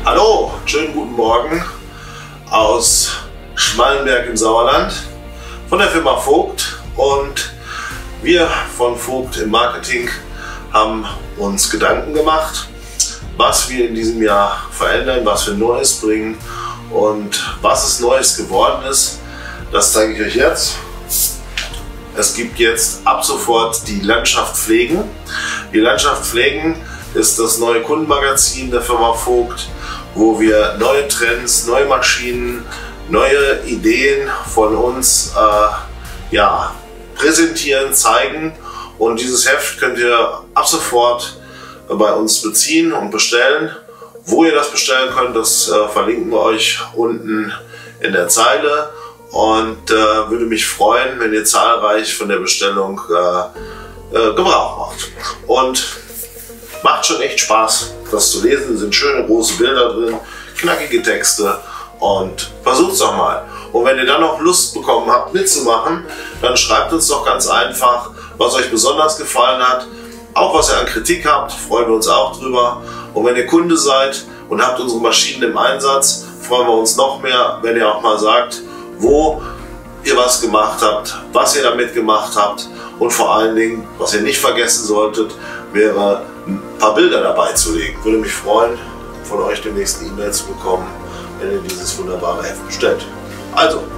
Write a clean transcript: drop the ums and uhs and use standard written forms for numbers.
Hallo, schönen guten Morgen aus Schmallenberg im Sauerland von der Firma Vogt, und wir von Vogt im Marketing haben uns Gedanken gemacht, was wir in diesem Jahr verändern, was wir Neues bringen, und was es Neues geworden ist, das zeige ich euch jetzt. Es gibt jetzt ab sofort die Landschaft Pflegen. Die Landschaft Pflegen ist das neue Kundenmagazin der Firma Vogt, wo wir neue Trends, neue Maschinen, neue Ideen von uns präsentieren, zeigen. Und dieses Heft könnt ihr ab sofort bei uns beziehen und bestellen. Wo ihr das bestellen könnt, das verlinken wir euch unten in der Zeile. Und würde mich freuen, wenn ihr zahlreich von der Bestellung Gebrauch macht. Und macht schon echt Spaß, das zu lesen. Es sind schöne große Bilder drin, knackige Texte, und versucht es doch mal. Und wenn ihr dann noch Lust bekommen habt mitzumachen, dann schreibt uns doch ganz einfach, was euch besonders gefallen hat. Auch was ihr an Kritik habt, freuen wir uns auch drüber. Und wenn ihr Kunde seid und habt unsere Maschinen im Einsatz, freuen wir uns noch mehr, wenn ihr auch mal sagt, wo ihr was gemacht habt, was ihr damit gemacht habt, und vor allen Dingen, was ihr nicht vergessen solltet, wäre ein paar Bilder dabei zu legen. Würde mich freuen, von euch demnächst eine E-Mail zu bekommen, wenn ihr dieses wunderbare Heft bestellt. Also,